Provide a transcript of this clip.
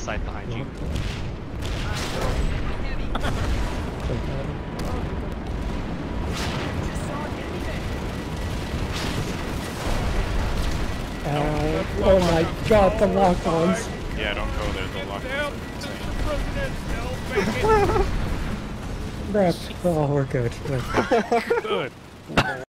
side behind you. Oh my god, the locked ones. Yeah, don't go there. The locked ones are insane. Crap. Oh, we're good. We're good. Good.